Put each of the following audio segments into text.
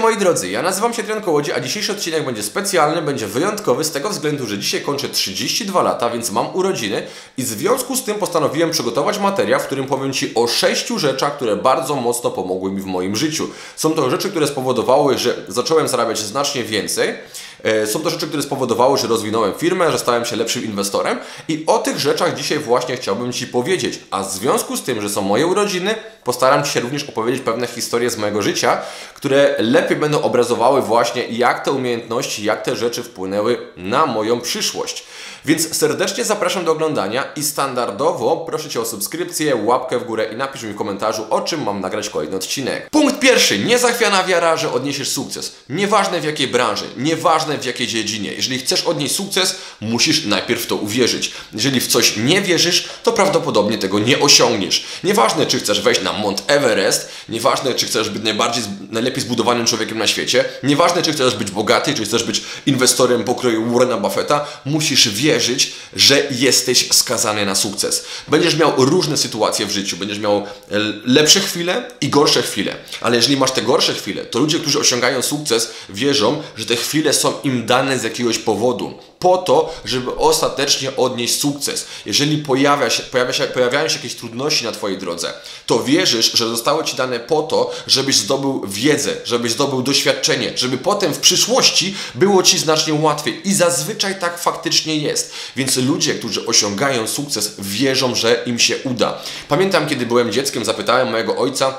moi drodzy, ja nazywam się Adrian Kołodziej, a dzisiejszy odcinek będzie specjalny, będzie wyjątkowy z tego względu, że dzisiaj kończę 32 lata, więc mam urodziny i w związku z tym postanowiłem przygotować materiał, w którym powiem Ci o 6 rzeczach, które bardzo mocno pomogły mi w moim życiu. Są to rzeczy, które spowodowały, że zacząłem zarabiać znacznie więcej. Są to rzeczy, które spowodowały, że rozwinąłem firmę, że stałem się lepszym inwestorem i o tych rzeczach dzisiaj właśnie chciałbym Ci powiedzieć. A w związku z tym, że są moje urodziny, postaram Ci się również opowiedzieć pewne historie z mojego życia, które lepiej będą obrazowały właśnie, jak te umiejętności, jak te rzeczy wpłynęły na moją przyszłość. Więc serdecznie zapraszam do oglądania i standardowo proszę Cię o subskrypcję, łapkę w górę i napisz mi w komentarzu, o czym mam nagrać kolejny odcinek. Punkt pierwszy. Niezachwiana wiara, że odniesiesz sukces. Nieważne w jakiej branży, nieważne w jakiej dziedzinie. Jeżeli chcesz odnieść sukces, musisz najpierw w to uwierzyć. Jeżeli w coś nie wierzysz, to prawdopodobnie tego nie osiągniesz. Nieważne, czy chcesz wejść na Mount Everest, nieważne, czy chcesz być najlepiej zbudowanym człowiekiem na świecie, nieważne, czy chcesz być bogaty, czy chcesz być inwestorem pokroju Warrena Buffetta, musisz wierzyć, że jesteś skazany na sukces. Będziesz miał różne sytuacje w życiu, będziesz miał lepsze chwile i gorsze chwile. Ale jeżeli masz te gorsze chwile, to ludzie, którzy osiągają sukces, wierzą, że te chwile są im dane z jakiegoś powodu. Po to, żeby ostatecznie odnieść sukces. Jeżeli pojawiają się jakieś trudności na Twojej drodze, to wierzysz, że zostały Ci dane po to, żebyś zdobył wiedzę, żebyś zdobył doświadczenie, żeby potem w przyszłości było Ci znacznie łatwiej. I zazwyczaj tak faktycznie jest. Więc ludzie, którzy osiągają sukces, wierzą, że im się uda. Pamiętam, kiedy byłem dzieckiem, zapytałem mojego ojca: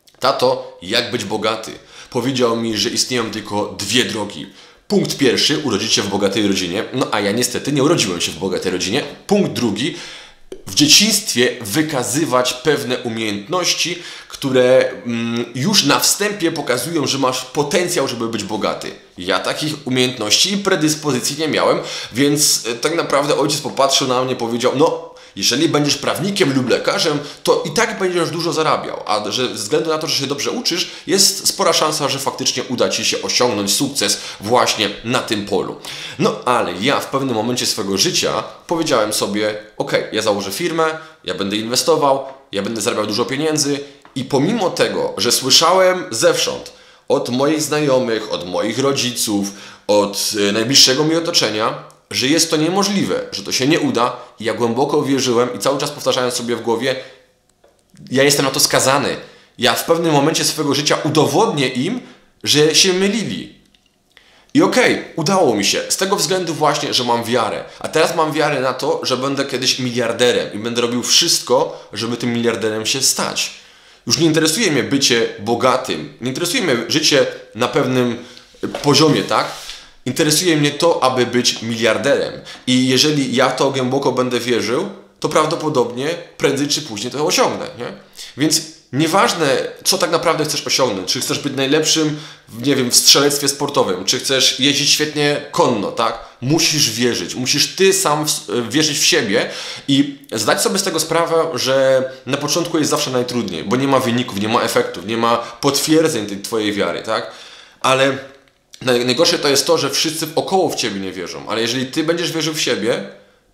tato, jak być bogaty? Powiedział mi, że istnieją tylko dwie drogi. Punkt pierwszy, urodzić się w bogatej rodzinie. No a ja niestety nie urodziłem się w bogatej rodzinie. Punkt drugi, w dzieciństwie wykazywać pewne umiejętności, które już na wstępie pokazują, że masz potencjał, żeby być bogaty. Ja takich umiejętności i predyspozycji nie miałem, więc tak naprawdę ojciec popatrzył na mnie i powiedział: no, jeżeli będziesz prawnikiem lub lekarzem, to i tak będziesz dużo zarabiał, a że ze względu na to, że się dobrze uczysz, jest spora szansa, że faktycznie uda Ci się osiągnąć sukces właśnie na tym polu. No ale ja w pewnym momencie swojego życia powiedziałem sobie: ok, ja założę firmę, ja będę inwestował, ja będę zarabiał dużo pieniędzy i pomimo tego, że słyszałem zewsząd od moich znajomych, od moich rodziców, od najbliższego mi otoczenia, że jest to niemożliwe, że to się nie uda, i ja głęboko wierzyłem i cały czas powtarzałem sobie w głowie: ja jestem na to skazany. Ja w pewnym momencie swojego życia udowodnię im, że się mylili. I okej, udało mi się. Z tego względu właśnie, że mam wiarę. A teraz mam wiarę na to, że będę kiedyś miliarderem i będę robił wszystko, żeby tym miliarderem się stać. Już nie interesuje mnie bycie bogatym. Nie interesuje mnie życie na pewnym poziomie, tak? Interesuje mnie to, aby być miliarderem. I jeżeli ja w to głęboko będę wierzył, to prawdopodobnie prędzej czy później to osiągnę. Nie? Więc nieważne, co tak naprawdę chcesz osiągnąć. Czy chcesz być najlepszym, nie wiem, w strzelectwie sportowym, czy chcesz jeździć świetnie konno, tak? Musisz wierzyć. Musisz Ty sam wierzyć w siebie i zdać sobie z tego sprawę, że na początku jest zawsze najtrudniej, bo nie ma wyników, nie ma efektów, nie ma potwierdzeń tej Twojej wiary, tak? Ale najgorsze to jest to, że wszyscy wokoło w Ciebie nie wierzą, ale jeżeli Ty będziesz wierzył w siebie,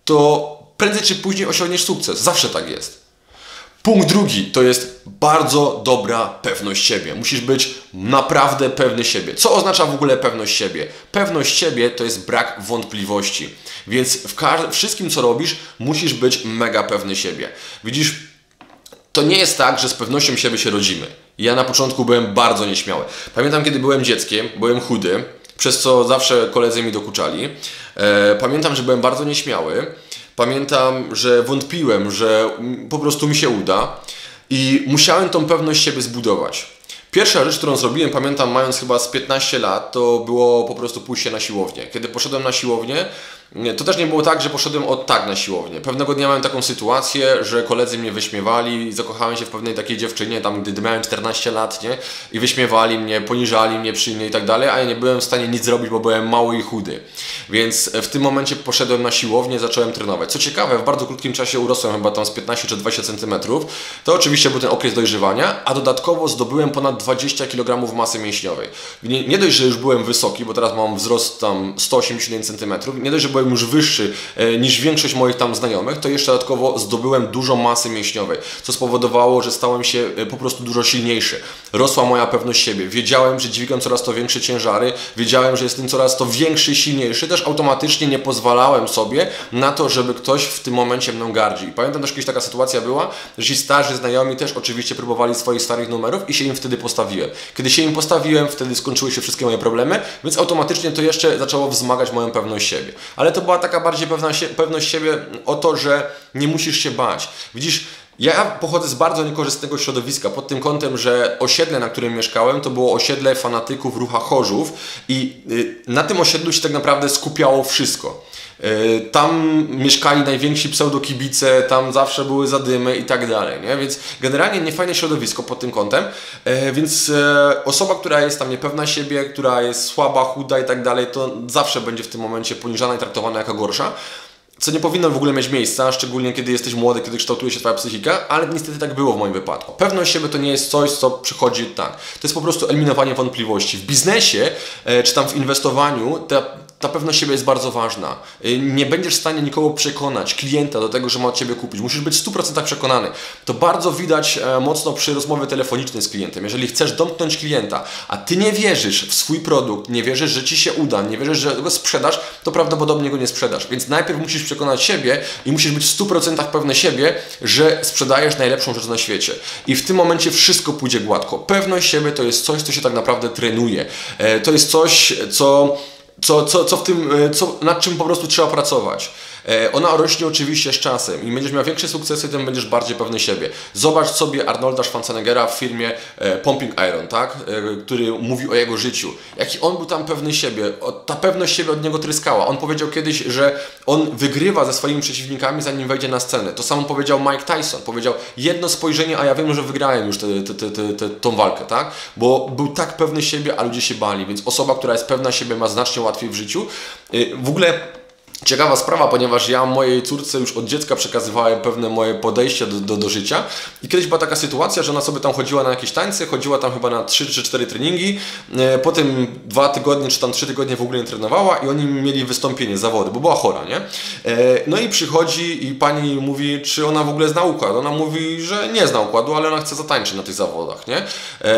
to prędzej czy później osiągniesz sukces. Zawsze tak jest. Punkt drugi to jest bardzo dobra pewność siebie. Musisz być naprawdę pewny siebie. Co oznacza w ogóle pewność siebie? Pewność siebie to jest brak wątpliwości. Więc w wszystkim, co robisz, musisz być mega pewny siebie. Widzisz, to nie jest tak, że z pewnością siebie się rodzimy. Ja na początku byłem bardzo nieśmiały. Pamiętam, kiedy byłem dzieckiem, byłem chudy, przez co zawsze koledzy mi dokuczali. Pamiętam, że byłem bardzo nieśmiały. Pamiętam, że wątpiłem, że po prostu mi się uda i musiałem tą pewność siebie zbudować. Pierwsza rzecz, którą zrobiłem, pamiętam, mając chyba z 15 lat, to było po prostu pójście na siłownię. Kiedy poszedłem na siłownię, to też nie było tak, że poszedłem od tak na siłownię. Pewnego dnia miałem taką sytuację, że koledzy mnie wyśmiewali i zakochałem się w pewnej takiej dziewczynie, tam gdy miałem 14 lat, nie? I wyśmiewali mnie, poniżali mnie przy niej i tak dalej, a ja nie byłem w stanie nic zrobić, bo byłem mały i chudy. Więc w tym momencie poszedłem na siłownię, zacząłem trenować. Co ciekawe, w bardzo krótkim czasie urosłem chyba tam z 15 czy 20 cm. To oczywiście był ten okres dojrzewania, a dodatkowo zdobyłem ponad 20 kg masy mięśniowej. Nie dość, że już byłem wysoki, bo teraz mam wzrost tam 181 cm, nie dość, że byłem już wyższy niż większość moich tam znajomych, to jeszcze dodatkowo zdobyłem dużo masy mięśniowej, co spowodowało, że stałem się po prostu dużo silniejszy. Rosła moja pewność siebie. Wiedziałem, że dźwigam coraz to większe ciężary, wiedziałem, że jestem coraz to większy i silniejszy. Też automatycznie nie pozwalałem sobie na to, żeby ktoś w tym momencie mną gardzi. I pamiętam też kiedyś taka sytuacja była, że ci starzy znajomi też oczywiście próbowali swoich starych numerów i się im wtedy postawiłem. Kiedy się im postawiłem, wtedy skończyły się wszystkie moje problemy, więc automatycznie to jeszcze zaczęło wzmagać moją pewność siebie. Ale to była taka bardziej pewność siebie o to, że nie musisz się bać. Widzisz, ja pochodzę z bardzo niekorzystnego środowiska pod tym kątem, że osiedle, na którym mieszkałem, to było osiedle fanatyków rucha Chorzów i na tym osiedlu się tak naprawdę skupiało wszystko. Tam mieszkali najwięksi pseudokibice, tam zawsze były zadymy i tak dalej, nie? Więc generalnie niefajne środowisko pod tym kątem, więc osoba, która jest tam niepewna siebie, która jest słaba, chuda i tak dalej, to zawsze będzie w tym momencie poniżana i traktowana jako gorsza. Co nie powinno w ogóle mieć miejsca, szczególnie kiedy jesteś młody, kiedy kształtuje się Twoja psychika, ale niestety tak było w moim wypadku. Pewność siebie to nie jest coś, co przychodzi tak. To jest po prostu eliminowanie wątpliwości. W biznesie, czy tam w inwestowaniu, ta pewność siebie jest bardzo ważna. Nie będziesz w stanie nikogo przekonać, klienta do tego, że ma od Ciebie kupić. Musisz być w 100% przekonany. To bardzo widać mocno przy rozmowie telefonicznej z klientem. Jeżeli chcesz domknąć klienta, a Ty nie wierzysz w swój produkt, nie wierzysz, że Ci się uda, nie wierzysz, że go sprzedasz, to prawdopodobnie go nie sprzedasz. Więc najpierw musisz przekonać siebie i musisz być w 100% pewny siebie, że sprzedajesz najlepszą rzecz na świecie. I w tym momencie wszystko pójdzie gładko. Pewność siebie to jest coś, co się tak naprawdę trenuje. To jest coś, nad czym po prostu trzeba pracować. Ona rośnie oczywiście z czasem. Im będziesz miał większe sukcesy, tym będziesz bardziej pewny siebie. Zobacz sobie Arnolda Schwarzeneggera w filmie Pumping Iron, tak? Który mówi o jego życiu. Jaki on był tam pewny siebie. Ta pewność siebie od niego tryskała. On powiedział kiedyś, że on wygrywa ze swoimi przeciwnikami, zanim wejdzie na scenę. To samo powiedział Mike Tyson. Powiedział, jedno spojrzenie, a ja wiem, że wygrałem już tą walkę, tak? Bo był tak pewny siebie, a ludzie się bali. Więc osoba, która jest pewna siebie, ma znacznie łatwiej w życiu. W ogóle ciekawa sprawa, ponieważ ja mojej córce już od dziecka przekazywałem pewne moje podejście do życia i kiedyś była taka sytuacja, że ona sobie tam chodziła na jakieś tańce, chodziła tam chyba na 3 czy 4 treningi, potem 2 tygodnie czy tam 3 tygodnie w ogóle nie trenowała i oni mieli wystąpienie, zawody, bo była chora, nie? No i przychodzi i pani mówi, czy ona w ogóle zna układ. Ona mówi, że nie zna układu, ale ona chce zatańczyć na tych zawodach, nie?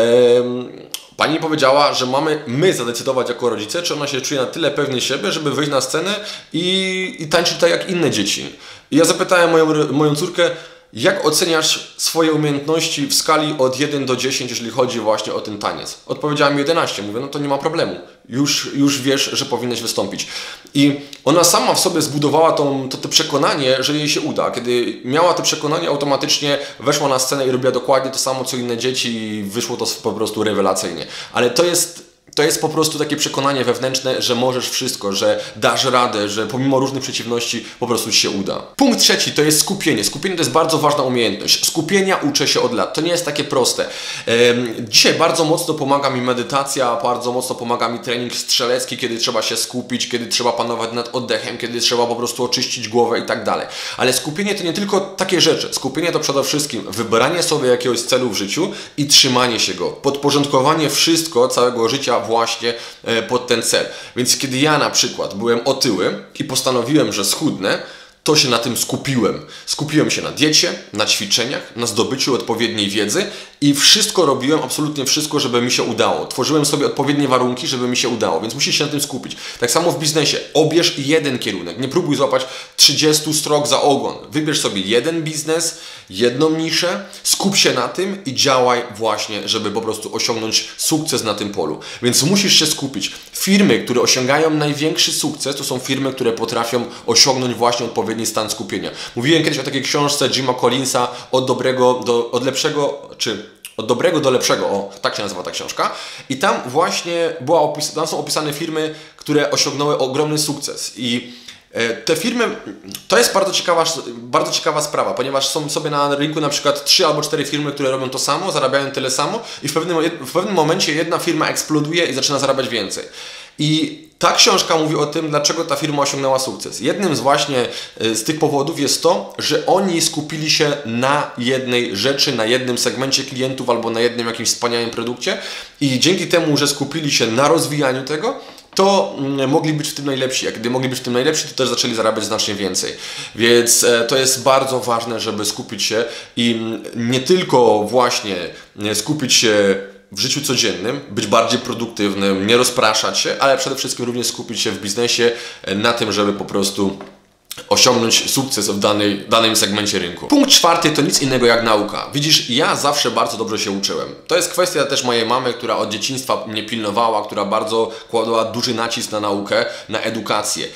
Pani powiedziała, że mamy my zadecydować jako rodzice, czy ona się czuje na tyle pewnie siebie, żeby wyjść na scenę i tańczyć tak jak inne dzieci. I ja zapytałem moją córkę, jak oceniasz swoje umiejętności w skali od 1 do 10, jeżeli chodzi właśnie o ten taniec? Odpowiedziała mi 11. Mówię, no to nie ma problemu. Już wiesz, że powinnaś wystąpić. I ona sama w sobie zbudowała to przekonanie, że jej się uda. Kiedy miała to przekonanie, automatycznie weszła na scenę i robiła dokładnie to samo, co inne dzieci i wyszło to po prostu rewelacyjnie. Ale to jest po prostu takie przekonanie wewnętrzne, że możesz wszystko, że dasz radę, że pomimo różnych przeciwności po prostu Ci się uda. Punkt trzeci to jest skupienie. Skupienie to jest bardzo ważna umiejętność. Skupienia uczę się od lat. To nie jest takie proste. Dzisiaj bardzo mocno pomaga mi medytacja, bardzo mocno pomaga mi trening strzelecki, kiedy trzeba się skupić, kiedy trzeba panować nad oddechem, kiedy trzeba po prostu oczyścić głowę i tak dalej. Ale skupienie to nie tylko takie rzeczy. Skupienie to przede wszystkim wybranie sobie jakiegoś celu w życiu i trzymanie się go. Podporządkowanie wszystko, całego życia właśnie pod ten cel. Więc kiedy ja na przykład byłem otyły i postanowiłem, że schudnę, to się na tym skupiłem. Skupiłem się na diecie, na ćwiczeniach, na zdobyciu odpowiedniej wiedzy i wszystko robiłem, absolutnie wszystko, żeby mi się udało. Tworzyłem sobie odpowiednie warunki, żeby mi się udało, więc musisz się na tym skupić. Tak samo w biznesie. Obierz jeden kierunek. Nie próbuj złapać 30 strok za ogon. Wybierz sobie jeden biznes, jedną niszę, skup się na tym i działaj właśnie, żeby po prostu osiągnąć sukces na tym polu. Więc musisz się skupić. Firmy, które osiągają największy sukces, to są firmy, które potrafią osiągnąć właśnie odpowiedni stan skupienia. Mówiłem kiedyś o takiej książce Jima Collinsa Od dobrego do lepszego, o, tak się nazywa ta książka. I tam właśnie tam są opisane firmy, które osiągnęły ogromny sukces. I te firmy, to jest bardzo ciekawa sprawa, ponieważ są sobie na rynku na przykład 3 albo 4 firmy, które robią to samo, zarabiają tyle samo i w pewnym momencie jedna firma eksploduje i zaczyna zarabiać więcej. I ta książka mówi o tym, dlaczego ta firma osiągnęła sukces. Jednym z tych powodów jest to, że oni skupili się na jednej rzeczy, na jednym segmencie klientów albo na jednym jakimś wspaniałym produkcie i dzięki temu, że skupili się na rozwijaniu tego, to mogli być w tym najlepsi. A kiedy mogli być w tym najlepsi, to też zaczęli zarabiać znacznie więcej. Więc to jest bardzo ważne, żeby skupić się i nie tylko właśnie skupić się w życiu codziennym, być bardziej produktywnym, nie rozpraszać się, ale przede wszystkim również skupić się w biznesie na tym, żeby po prostu osiągnąć sukces w danym segmencie rynku. Punkt czwarty to nic innego jak nauka. Widzisz, ja zawsze bardzo dobrze się uczyłem. To jest kwestia też mojej mamy, która od dzieciństwa mnie pilnowała, która bardzo kładła duży nacisk na naukę, na edukację.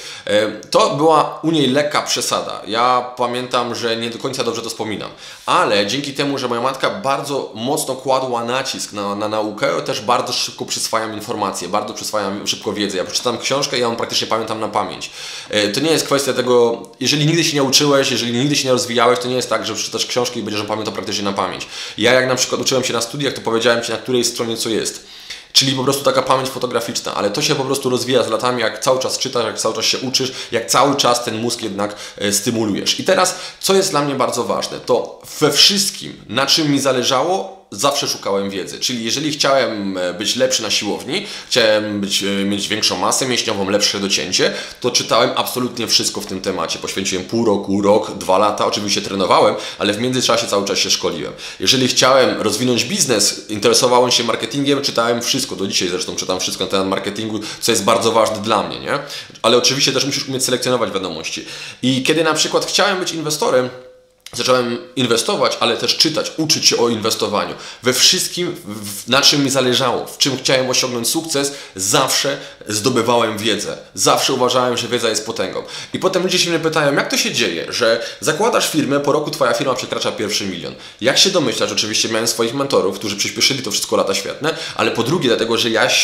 To była u niej lekka przesada. Ja pamiętam, że nie do końca dobrze to wspominam. Ale dzięki temu, że moja matka bardzo mocno kładła nacisk na naukę, też bardzo szybko przyswajam informacje, bardzo przyswajam szybko wiedzę. Ja przeczytam książkę i ja ją praktycznie pamiętam na pamięć. To nie jest kwestia tego, jeżeli nigdy się nie uczyłeś, jeżeli nigdy się nie rozwijałeś, to nie jest tak, że przeczytasz książki i będziesz ją pamiętał praktycznie na pamięć. Ja jak na przykład uczyłem się na studiach, to powiedziałem Ci, na której stronie co jest. Czyli po prostu taka pamięć fotograficzna, ale to się po prostu rozwija z latami, jak cały czas czytasz, jak cały czas się uczysz, jak cały czas ten mózg jednak stymulujesz. I teraz, co jest dla mnie bardzo ważne, to we wszystkim, na czym mi zależało, zawsze szukałem wiedzy. Czyli jeżeli chciałem być lepszy na siłowni, chciałem mieć większą masę mięśniową, lepsze docięcie, to czytałem absolutnie wszystko w tym temacie. Poświęciłem pół roku, rok, 2 lata, oczywiście trenowałem, ale w międzyczasie cały czas się szkoliłem. Jeżeli chciałem rozwinąć biznes, interesowałem się marketingiem, czytałem wszystko, do dzisiaj zresztą czytam wszystko na temat marketingu, co jest bardzo ważne dla mnie, nie? Ale oczywiście też musisz umieć selekcjonować wiadomości. I kiedy na przykład chciałem być inwestorem, zacząłem inwestować, ale też czytać, uczyć się o inwestowaniu. We wszystkim, na czym mi zależało, w czym chciałem osiągnąć sukces, zawsze zdobywałem wiedzę. Zawsze uważałem, że wiedza jest potęgą. I potem ludzie się mnie pytają, jak to się dzieje, że zakładasz firmę, po roku Twoja firma przekracza pierwszy milion. Jak się domyślasz? Oczywiście miałem swoich mentorów, którzy przyspieszyli to wszystko lata świetne, ale po drugie dlatego, że ja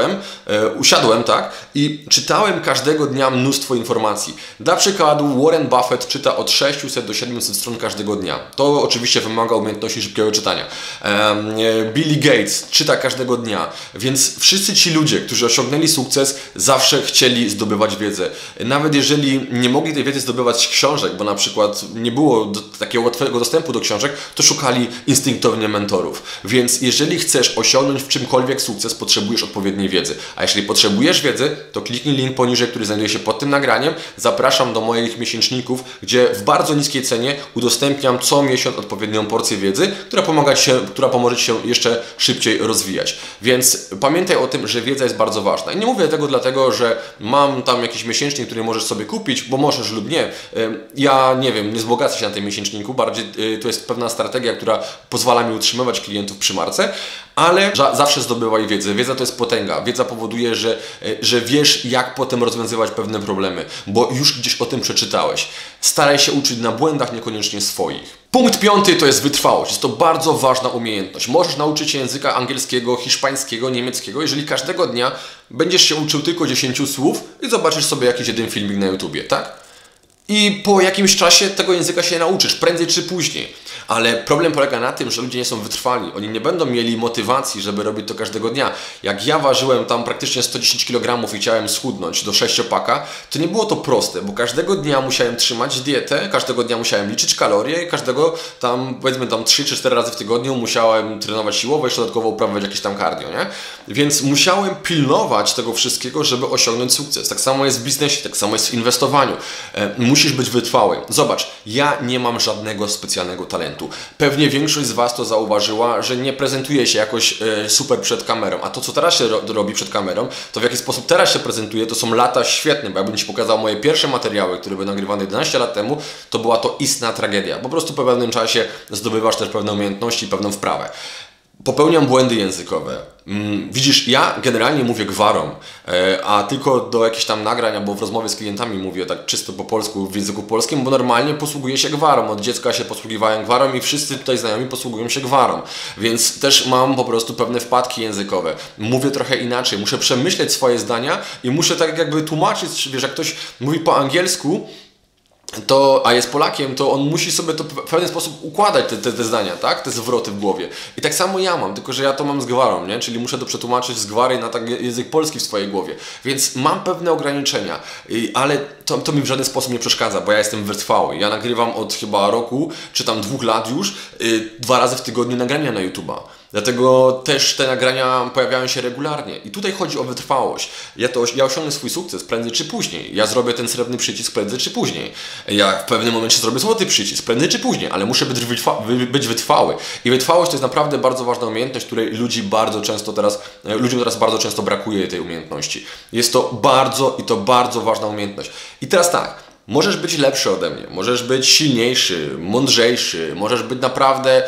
usiadłem, tak, i czytałem każdego dnia mnóstwo informacji. Dla przykładu Warren Buffett czyta od 600 do 700 stron każdego dnia. To oczywiście wymaga umiejętności szybkiego czytania. Billy Gates czyta każdego dnia, więc wszyscy ci ludzie, którzy osiągnęli sukces, zawsze chcieli zdobywać wiedzę. Nawet jeżeli nie mogli tej wiedzy zdobywać z książek, bo na przykład nie było takiego łatwego dostępu do książek, to szukali instynktownie mentorów. Więc jeżeli chcesz osiągnąć w czymkolwiek sukces, potrzebujesz odpowiedniej wiedzy. A jeżeli potrzebujesz wiedzy, to kliknij link poniżej, który znajduje się pod tym nagraniem. Zapraszam do moich miesięczników, gdzie w bardzo niskiej cenie udostępniam co miesiąc odpowiednią porcję wiedzy, która pomoże Ci się jeszcze szybciej rozwijać. Więc pamiętaj o tym, że wiedza jest bardzo ważna. I nie mówię tego dlatego, że mam tam jakiś miesięcznik, który możesz sobie kupić, bo możesz lub nie. Ja nie wiem, nie wzbogacę się na tym miesięczniku, bardziej to jest pewna strategia, która pozwala mi utrzymywać klientów przy marce, ale zawsze zdobywaj wiedzę. Wiedza to jest potęga. Wiedza powoduje, że wiesz, jak potem rozwiązywać pewne problemy, bo już gdzieś o tym przeczytałeś. Staraj się uczyć na błędach, niekoniecznie swoich. Punkt 5 to jest wytrwałość. Jest to bardzo ważna umiejętność. Możesz nauczyć się języka angielskiego, hiszpańskiego, niemieckiego, jeżeli każdego dnia będziesz się uczył tylko 10 słów i zobaczysz sobie jakiś jeden filmik na YouTubie, tak? I po jakimś czasie tego języka się nauczysz, prędzej czy później. Ale problem polega na tym, że ludzie nie są wytrwali. Oni nie będą mieli motywacji, żeby robić to każdego dnia. Jak ja ważyłem tam praktycznie 110 kg i chciałem schudnąć do 6-paka, to nie było to proste, bo każdego dnia musiałem trzymać dietę, każdego dnia musiałem liczyć kalorie i każdego tam, powiedzmy tam 3 czy 4 razy w tygodniu musiałem trenować siłowo, jeszcze dodatkowo uprawiać jakieś tam cardio, nie? Więc musiałem pilnować tego wszystkiego, żeby osiągnąć sukces. Tak samo jest w biznesie, tak samo jest w inwestowaniu. Musisz być wytrwały. Zobacz, ja nie mam żadnego specjalnego talentu. Pewnie większość z Was to zauważyła, że nie prezentuje się jakoś super przed kamerą, a to, co teraz się robi przed kamerą, to w jaki sposób teraz się prezentuje, to są lata świetne, bo jakbym Ci pokazał moje pierwsze materiały, które były nagrywane 11 lat temu, to była to istna tragedia. Po prostu po pewnym czasie zdobywasz też pewne umiejętności i pewną wprawę. Popełniam błędy językowe. Widzisz, ja generalnie mówię gwarą, a tylko do jakichś tam nagrań albo w rozmowie z klientami mówię tak czysto po polsku, w języku polskim, bo normalnie posługuję się gwarą. Od dziecka się posługiwałem gwarą i wszyscy tutaj znajomi posługują się gwarą. Więc też mam po prostu pewne wpadki językowe. Mówię trochę inaczej, muszę przemyśleć swoje zdania i muszę tak jakby tłumaczyć, wiesz, jak ktoś mówi po angielsku, a jest Polakiem, to on musi sobie to w pewien sposób układać, te zdania, tak? Te zwroty w głowie. I tak samo ja mam, tylko że ja to mam z gwarą, nie? Czyli muszę to przetłumaczyć z gwary na język polski w swojej głowie. Więc mam pewne ograniczenia, ale to mi w żaden sposób nie przeszkadza, bo ja jestem wytrwały. Ja nagrywam od chyba roku, czy tam 2 lat już, 2 razy w tygodniu nagrania na YouTube'a. Dlatego też te nagrania pojawiają się regularnie. I tutaj chodzi o wytrwałość. Ja osiągnę swój sukces prędzej czy później. Ja zrobię ten srebrny przycisk prędzej czy później. Ja w pewnym momencie zrobię złoty przycisk prędzej czy później, ale muszę być wytrwały. I wytrwałość to jest naprawdę bardzo ważna umiejętność, której ludziom teraz bardzo często brakuje tej umiejętności. Jest to bardzo ważna umiejętność. I teraz tak. Możesz być lepszy ode mnie, możesz być silniejszy, mądrzejszy, możesz być naprawdę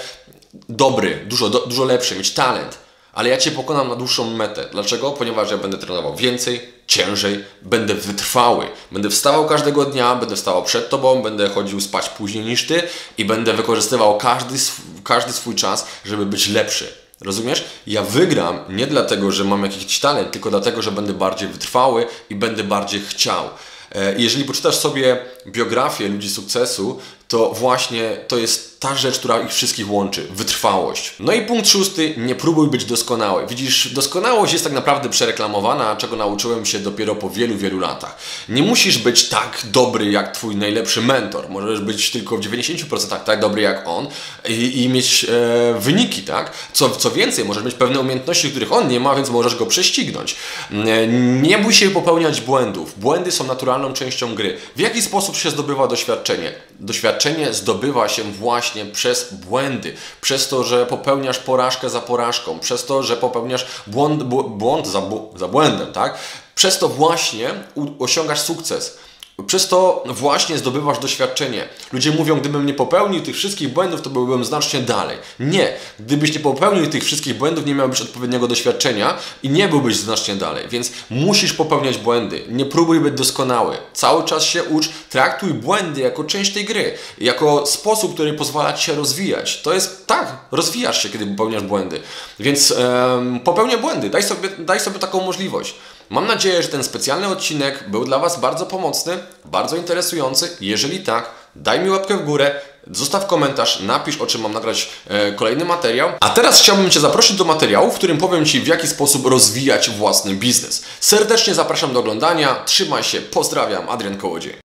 dobry, dużo lepszy, mieć talent, ale ja Cię pokonam na dłuższą metę. Dlaczego? Ponieważ ja będę trenował więcej, ciężej, będę wytrwały. Będę wstawał każdego dnia, będę wstawał przed Tobą, będę chodził spać później niż Ty i będę wykorzystywał każdy swój czas, żeby być lepszy. Rozumiesz? Ja wygram nie dlatego, że mam jakiś talent, tylko dlatego, że będę bardziej wytrwały i będę bardziej chciał. Jeżeli poczytasz sobie biografię ludzi sukcesu, to właśnie to jest ta rzecz, która ich wszystkich łączy. Wytrwałość. No i punkt 6. Nie próbuj być doskonały. Widzisz, doskonałość jest tak naprawdę przereklamowana, czego nauczyłem się dopiero po wielu latach. Nie musisz być tak dobry jak Twój najlepszy mentor. Możesz być tylko w 90% tak dobry jak on i mieć wyniki, tak? Co więcej, możesz mieć pewne umiejętności, których on nie ma, więc możesz go prześcignąć. Nie bój się popełniać błędów. Błędy są naturalną częścią gry. W jaki sposób się zdobywa doświadczenie? Doświadczenie zdobywa się właśnie przez błędy, przez to, że popełniasz porażkę za porażką, przez to, że popełniasz błąd za błędem, tak? Przez to właśnie osiągasz sukces. Przez to właśnie zdobywasz doświadczenie. Ludzie mówią, gdybym nie popełnił tych wszystkich błędów, to byłbym znacznie dalej. Nie. Gdybyś nie popełnił tych wszystkich błędów, nie miałbyś odpowiedniego doświadczenia i nie byłbyś znacznie dalej. Więc musisz popełniać błędy. Nie próbuj być doskonały. Cały czas się ucz. Traktuj błędy jako część tej gry. Jako sposób, który pozwala Ci się rozwijać. To jest tak. Rozwijasz się, kiedy popełniasz błędy. Więc popełniaj błędy. Daj sobie taką możliwość. Mam nadzieję, że ten specjalny odcinek był dla Was bardzo pomocny, bardzo interesujący. Jeżeli tak, daj mi łapkę w górę, zostaw komentarz, napisz, o czym mam nagrać kolejny materiał. A teraz chciałbym Cię zaprosić do materiału, w którym powiem Ci, w jaki sposób rozwijać własny biznes. Serdecznie zapraszam do oglądania. Trzymaj się, pozdrawiam, Adrian Kołodziej.